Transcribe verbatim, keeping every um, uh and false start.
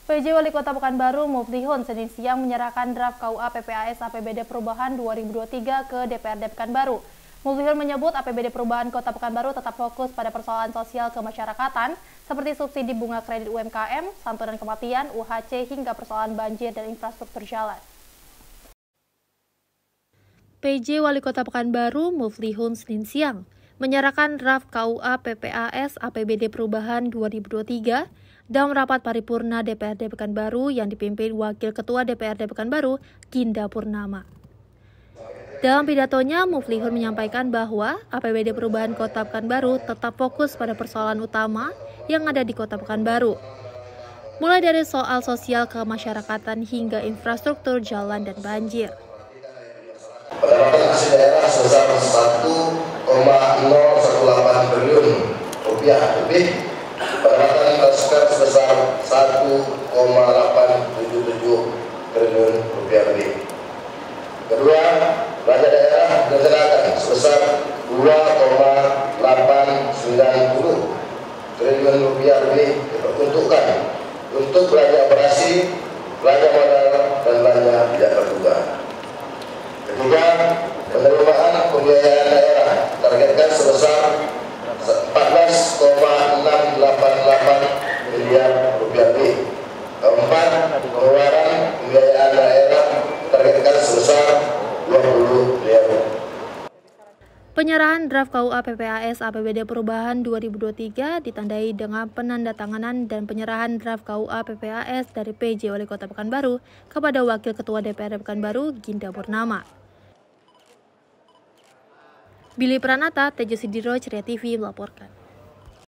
P J Wali Kota Pekanbaru Muflihun Senin siang menyerahkan draft K U A P P A S A P B D Perubahan dua ribu dua puluh tiga ke D P R D Pekanbaru. Muflihun menyebut A P B D Perubahan Kota Pekanbaru tetap fokus pada persoalan sosial kemasyarakatan seperti subsidi bunga kredit U M K M, santunan kematian, U H C hingga persoalan banjir dan infrastruktur jalan. P J Wali Kota Pekanbaru Muflihun Senin siang menyerahkan draft K U A P P A S A P B D Perubahan dua ribu dua puluh tiga dalam rapat paripurna D P R D Pekanbaru yang dipimpin Wakil Ketua D P R D Pekanbaru, Ginda Purnama. Dalam pidatonya, Muflihun menyampaikan bahwa A P B D Perubahan Kota Pekanbaru tetap fokus pada persoalan utama yang ada di Kota Pekanbaru, mulai dari soal sosial kemasyarakatan hingga infrastruktur jalan dan banjir. Pendapatan asli daerah sebesar satu koma nol satu delapan triliun rupiah lebih, pendapatan transfer sebesar satu koma delapan tujuh tujuh triliun rupiah lebih. Kedua, belanja daerah direncanakan sebesar dua koma delapan sembilan nol triliun rupiah lebih diperuntukkan untuk belanja operasi, belanja modal, dan belanja tidak terduga. Ketiga, penerimaan pembiayaan daerah targetkan sebesar empat belas koma enam delapan delapan miliar rupiah lebih. Keempat, pengeluaran pembiayaan daerah targetkan sebesar dua puluh miliar. Penyerahan draft K U A P P A S A P B D Perubahan dua ribu dua puluh tiga ditandai dengan penandatanganan dan penyerahan draft K U A P P A S dari P J Wali Kota Pekanbaru kepada Wakil Ketua D P R D Pekanbaru, Ginda Purnama. Billy Pranata, Tejo Sidiro, Ceria T V melaporkan.